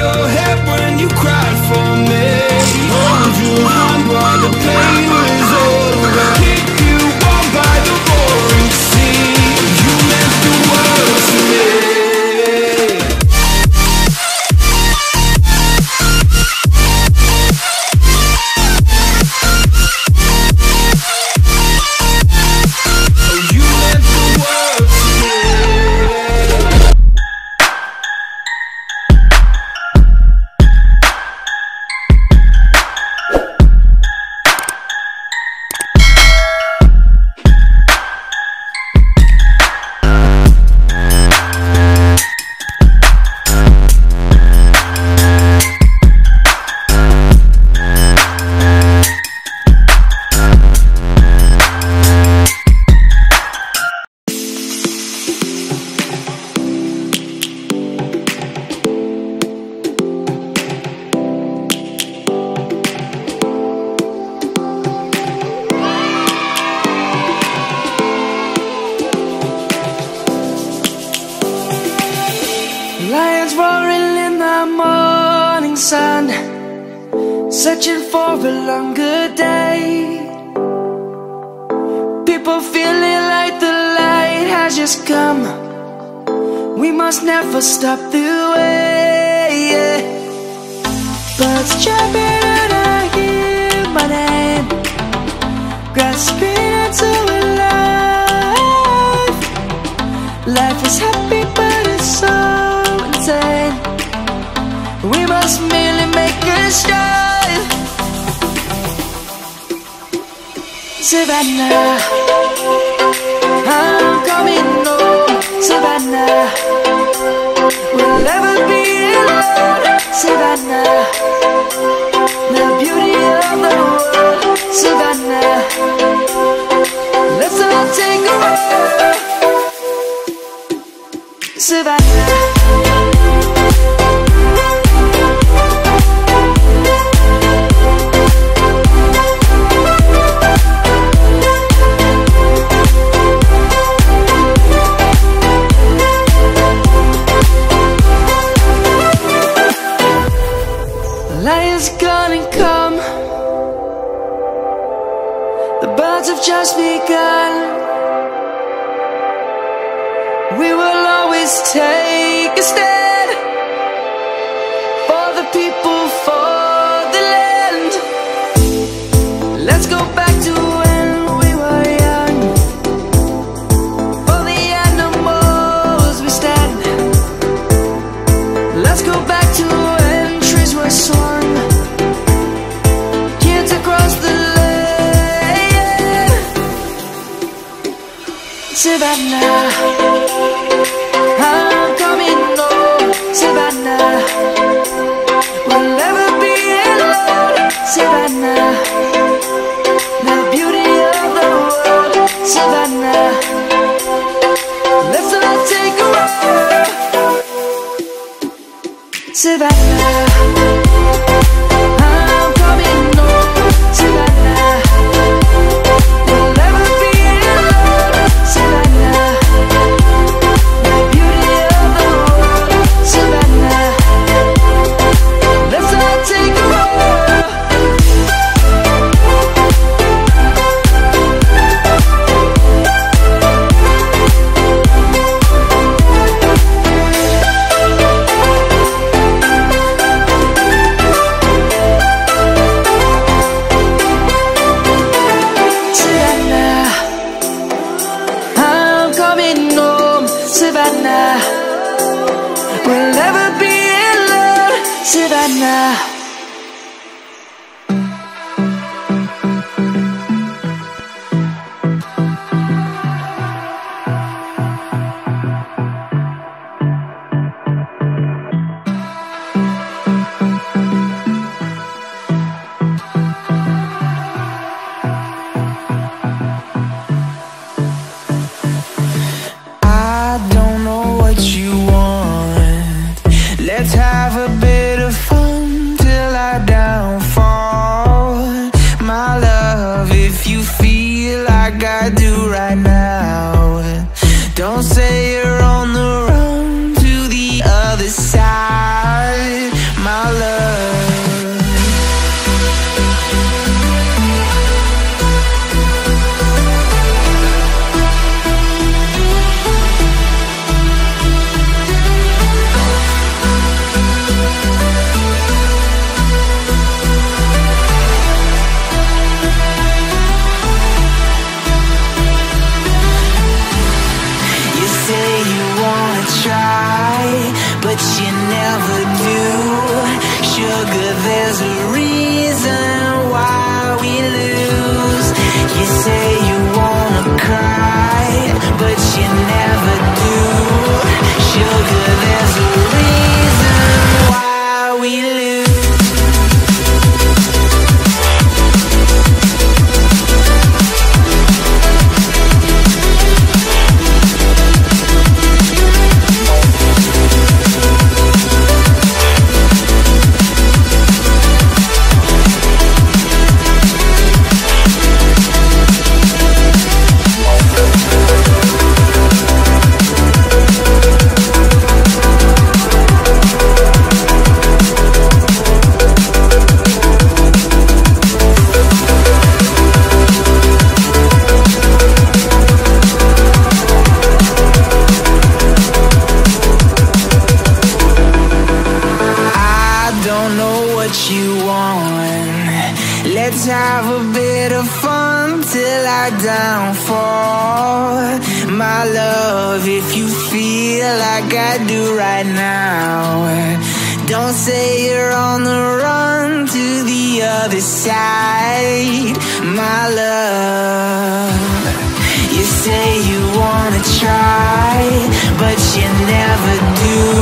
your head when you cried for me. Hold your hand while the pain was over. Keep you warm by the roaring sea. You meant the world to me. Lions roaring in the morning sun, searching for a longer day. People feeling like the light has just come. We must never stop the way. Birds chirping and I hear my name, grasping into a life. Life is happy but it's so insane. We must merely make a start. Savannah, I'm coming home. Savannah, we'll never be alone. Savannah, the beauty of the world. Savannah, let's all take a walk. Savannah, lion's gonna come. The birds have just begun. We will always take a stand for the people, for the land. Let's go back to when we were young. For the animals we stand. Let's go back to when trees were swung, kids across the land. Savannah, I'm coming home. Savannah, we'll never be alone. Savannah, the beauty of the world. Savannah, let's all take a walk. Savannah, I'm coming home. Savannah, we'll never be alone. Savannah, the beauty of the world. Savannah, let's all take a walk. Savannah, I'm coming home. Savannah, we'll never be alone. Savannah. I don't know what you want. Let's have a bit of fun till I downfall. My love, if you feel like I do right now, don't say you're on the run to the other side. there's a reason why we lose. You say you wanna cry, but you never do. Sugar, there's a reason why we lose. You want. Let's have a bit of fun till I downfall. My love, if you feel like I do right now, don't say you're on the run to the other side. My love, you say you wanna try, but you never do.